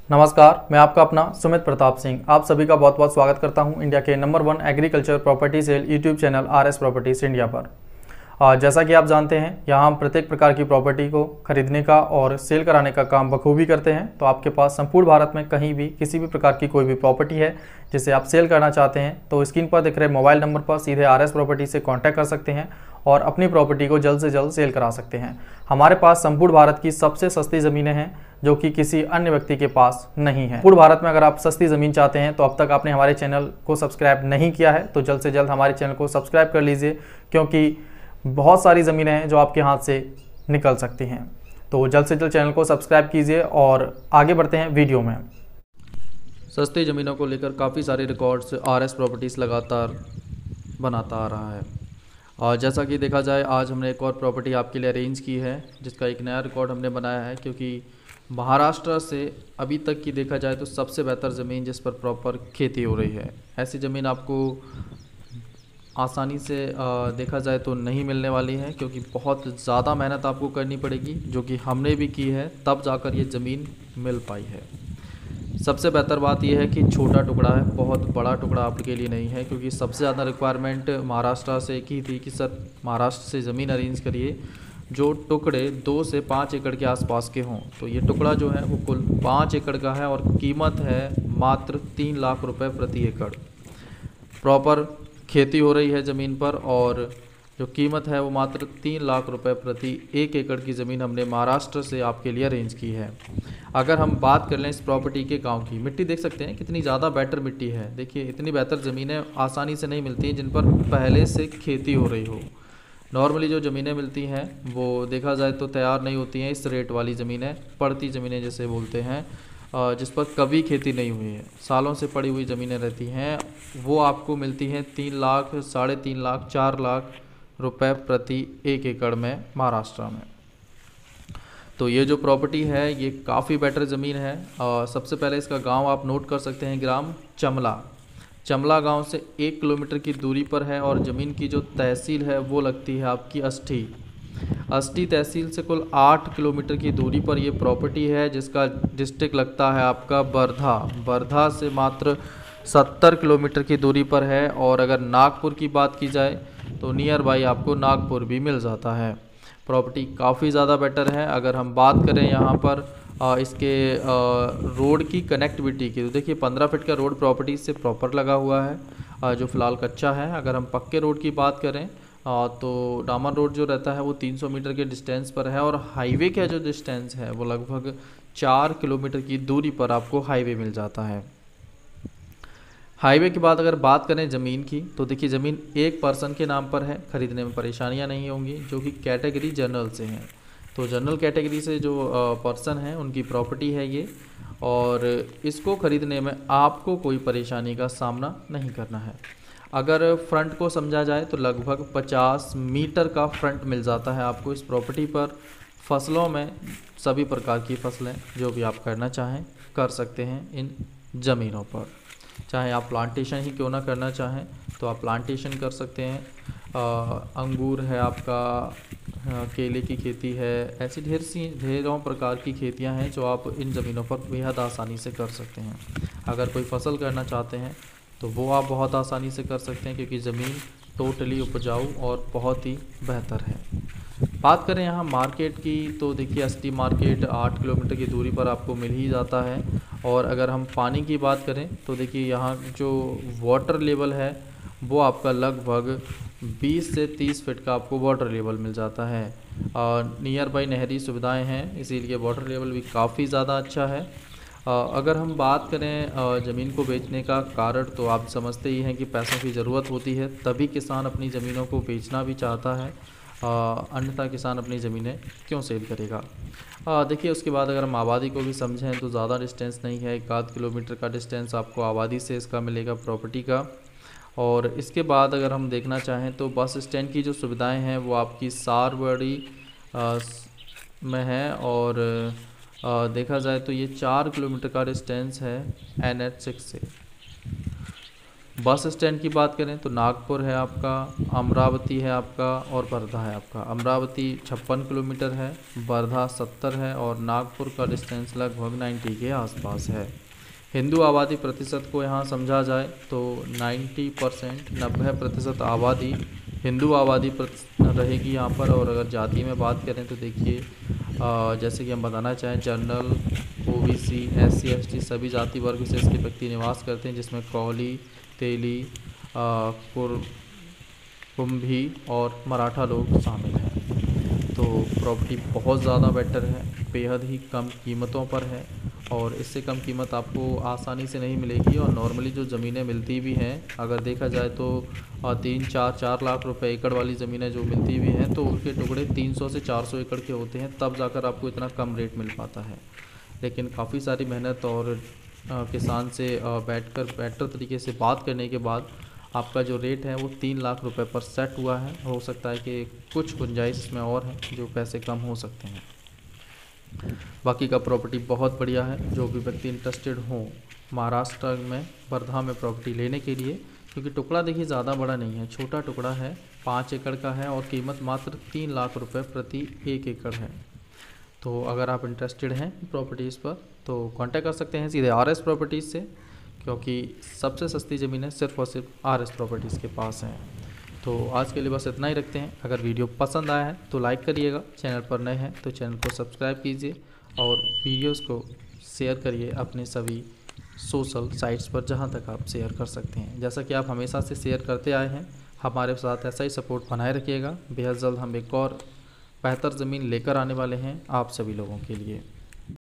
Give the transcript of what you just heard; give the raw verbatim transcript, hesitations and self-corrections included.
नमस्कार, मैं आपका अपना सुमित प्रताप सिंह आप सभी का बहुत बहुत स्वागत करता हूं इंडिया के number one agriculture property sale YouTube channel R S properties India पर। आ, जैसा कि आप जानते हैं, यहां हम प्रत्येक प्रकार की प्रॉपर्टी को खरीदने का और सेल कराने का काम बखूबी करते हैं। तो आपके पास संपूर्ण भारत में कहीं भी किसी भी प्रकार की कोई भी प्रॉपर्टी है जिसे आप सेल करना चाहते हैं तो स्क्रीन पर दिख रहे मोबाइल नंबर पर सीधे आर एस प्रॉपर्टी से कॉन्टैक्ट कर सकते हैं और अपनी प्रॉपर्टी को जल्द से जल्द सेल करा सकते हैं। हमारे पास संपूर्ण भारत की सबसे सस्ती ज़मीनें हैं जो कि किसी अन्य व्यक्ति के पास नहीं है। पूर्ण भारत में अगर आप सस्ती ज़मीन चाहते हैं तो अब तक आपने हमारे चैनल को सब्सक्राइब नहीं किया है तो जल्द से जल्द हमारे चैनल को सब्सक्राइब कर लीजिए, क्योंकि बहुत सारी ज़मीनें हैं जो आपके हाथ से निकल सकती हैं। तो जल्द से जल्द चैनल को सब्सक्राइब कीजिए और आगे बढ़ते हैं वीडियो में। सस्ती ज़मीनों को लेकर काफ़ी सारे रिकॉर्ड्स आर एस प्रॉपर्टीज़ लगातार बनाता आ रहा है और जैसा कि देखा जाए आज हमने एक और प्रॉपर्टी आपके लिए अरेंज की है जिसका एक नया रिकॉर्ड हमने बनाया है, क्योंकि महाराष्ट्र से अभी तक की देखा जाए तो सबसे बेहतर ज़मीन जिस पर प्रॉपर खेती हो रही है, ऐसी ज़मीन आपको आसानी से देखा जाए तो नहीं मिलने वाली है, क्योंकि बहुत ज़्यादा मेहनत आपको करनी पड़ेगी जो कि हमने भी की है, तब जाकर ये ज़मीन मिल पाई है। सबसे बेहतर बात यह है कि छोटा टुकड़ा है, बहुत बड़ा टुकड़ा आपके लिए नहीं है, क्योंकि सबसे ज़्यादा रिक्वायरमेंट महाराष्ट्र से की थी कि सर महाराष्ट्र से ज़मीन अरेंज करिए जो टुकड़े दो से पाँच एकड़ के आसपास के हों। तो ये टुकड़ा जो है वो कुल पाँच एकड़ का है और कीमत है मात्र तीन लाख रुपए प्रति एकड़। प्रॉपर खेती हो रही है ज़मीन पर और जो कीमत है वो मात्र तीन लाख रुपए प्रति एक एकड़ की ज़मीन हमने महाराष्ट्र से आपके लिए अरेंज की है। अगर हम बात कर लें इस प्रॉपर्टी के गांव की, मिट्टी देख सकते हैं कितनी ज़्यादा बेटर मिट्टी है। देखिए इतनी बेहतर ज़मीनें आसानी से नहीं मिलती हैं जिन पर पहले से खेती हो रही हो। नॉर्मली जो ज़मीनें मिलती हैं वो देखा जाए तो तैयार नहीं होती हैं, इस रेट वाली ज़मीनें पड़ती ज़मीनें जैसे बोलते हैं, जिस पर कभी खेती नहीं हुई है, सालों से पड़ी हुई ज़मीनें रहती हैं, वो आपको मिलती हैं तीन लाख साढ़े तीन लाख चार लाख रुपए प्रति एक एकड़ में महाराष्ट्र में। तो ये जो प्रॉपर्टी है ये काफ़ी बेटर ज़मीन है। और सबसे पहले इसका गांव आप नोट कर सकते हैं, ग्राम चमला। चमला गांव से एक किलोमीटर की दूरी पर है और ज़मीन की जो तहसील है वो लगती है आपकी अष्टी। अष्टी तहसील से कुल आठ किलोमीटर की दूरी पर ये प्रॉपर्टी है, जिसका डिस्ट्रिक्ट लगता है आपका वर्धा। वर्धा से मात्र सत्तर किलोमीटर की दूरी पर है और अगर नागपुर की बात की जाए तो नियर बाई आपको नागपुर भी मिल जाता है। प्रॉपर्टी काफ़ी ज़्यादा बेटर है। अगर हम बात करें यहाँ पर आ, इसके आ, रोड की कनेक्टिविटी की, तो देखिए पंद्रह फीट का रोड प्रॉपर्टी से प्रॉपर लगा हुआ है, आ, जो फ़िलहाल कच्चा है। अगर हम पक्के रोड की बात करें आ, तो डामर रोड जो रहता है वो तीन सौ मीटर के डिस्टेंस पर है और हाईवे का जो डिस्टेंस है वो लगभग चार किलोमीटर की दूरी पर आपको हाईवे मिल जाता है। हाईवे के बाद अगर बात करें ज़मीन की, तो देखिए ज़मीन एक पर्सन के नाम पर है, ख़रीदने में परेशानियां नहीं होंगी, जो कि कैटेगरी जनरल से हैं। तो जनरल कैटेगरी से जो पर्सन है उनकी प्रॉपर्टी है ये, और इसको ख़रीदने में आपको कोई परेशानी का सामना नहीं करना है। अगर फ्रंट को समझा जाए तो लगभग पचास मीटर का फ्रंट मिल जाता है आपको इस प्रॉपर्टी पर। फसलों में सभी प्रकार की फसलें जो भी आप करना चाहें कर सकते हैं इन ज़मीनों पर, चाहे आप प्लांटेशन ही क्यों ना करना चाहें तो आप प्लांटेशन कर सकते हैं। आ, अंगूर है आपका, आ, केले की खेती है, ऐसी ढेर सी ढेरों प्रकार की खेतियां हैं जो आप इन ज़मीनों पर बेहद आसानी से कर सकते हैं। अगर कोई फसल करना चाहते हैं तो वो आप बहुत आसानी से कर सकते हैं, क्योंकि ज़मीन टोटली उपजाऊ और बहुत ही बेहतर है। बात करें यहाँ मार्केट की, तो देखिए अष्टी मार्केट आठ किलोमीटर की दूरी पर आपको मिल ही जाता है। और अगर हम पानी की बात करें तो देखिए यहाँ जो वाटर लेवल है वो आपका लगभग बीस से तीस फीट का आपको वाटर लेवल मिल जाता है। और नियर बाई नहरी सुविधाएं हैं, इसीलिए वाटर लेवल भी काफ़ी ज़्यादा अच्छा है। अगर हम बात करें ज़मीन को बेचने का कारण, तो आप समझते ही हैं कि पैसों की ज़रूरत होती है, तभी किसान अपनी ज़मीनों को बेचना भी चाहता है, अन्यथा किसान अपनी ज़मीनें क्यों सेल करेगा। देखिए उसके बाद अगर हम आबादी को भी समझें तो ज़्यादा डिस्टेंस नहीं है, एक आध किलोमीटर का डिस्टेंस आपको आबादी से इसका मिलेगा प्रॉपर्टी का। और इसके बाद अगर हम देखना चाहें तो बस स्टैंड की जो सुविधाएं हैं वो आपकी सारबड़ी में है, और आ, देखा जाए तो ये चार किलोमीटर का डिस्टेंस है एन एच सिक्स से। बस स्टैंड की बात करें तो नागपुर है आपका, अमरावती है आपका और वर्धा है आपका। अमरावती छप्पन किलोमीटर है, वर्धा सत्तर है और नागपुर का डिस्टेंस लगभग नब्बे के आसपास है। हिंदू आबादी प्रतिशत को यहाँ समझा जाए तो नब्बे परसेंट नब्बे प्रतिशत आबादी हिंदू आबादी रहेगी यहाँ पर। और अगर जाति में बात करें तो देखिए जैसे कि हम बताना चाहें, जनरल, ओबीसी, एससी, एसटी सभी जाति वर्ग विशेष के व्यक्ति निवास करते हैं, जिसमें कोहली, तेली, कुर कुंभी और मराठा लोग शामिल हैं। तो प्रॉपर्टी बहुत ज़्यादा बेटर है, बेहद ही कम कीमतों पर है और इससे कम कीमत आपको आसानी से नहीं मिलेगी। और नॉर्मली जो ज़मीनें मिलती भी हैं, अगर देखा जाए तो तीन चार चार लाख रुपए एकड़ वाली ज़मीनें जो मिलती भी हैं तो उनके टुकड़े तीन सौ से चार सौ एकड़ के होते हैं, तब जाकर आपको इतना कम रेट मिल पाता है। लेकिन काफ़ी सारी मेहनत और किसान से बैठकर बेटर तरीके से बात करने के बाद आपका जो रेट है वो तीन लाख रुपए पर सेट हुआ है। हो सकता है कि कुछ गुंजाइश इसमें और है, जो पैसे कम हो सकते हैं। बाकी का प्रॉपर्टी बहुत बढ़िया है। जो भी व्यक्ति इंटरेस्टेड हो महाराष्ट्र में वर्धा में प्रॉपर्टी लेने के लिए, क्योंकि टुकड़ा देखिए ज़्यादा बड़ा नहीं है, छोटा टुकड़ा है, पाँच एकड़ का है और कीमत मात्र तीन लाख रुपए प्रति एक एकड़ है। तो अगर आप इंटरेस्टेड हैं प्रॉपर्टीज़ पर तो कांटेक्ट कर सकते हैं सीधे आर एस प्रॉपर्टीज़ से, क्योंकि सबसे सस्ती ज़मीनें सिर्फ और सिर्फ आर एस प्रॉपर्टीज़ के पास हैं। तो आज के लिए बस इतना ही रखते हैं। अगर वीडियो पसंद आया है तो लाइक करिएगा, चैनल पर नए हैं तो चैनल को सब्सक्राइब कीजिए और वीडियोस को शेयर करिए अपने सभी सोशल साइट्स पर जहां तक आप शेयर कर सकते हैं। जैसा कि आप हमेशा से शेयर करते आए हैं, हमारे साथ ऐसा ही सपोर्ट बनाए रखिएगा। बेहद जल्द हम एक और बेहतर ज़मीन लेकर आने वाले हैं आप सभी लोगों के लिए।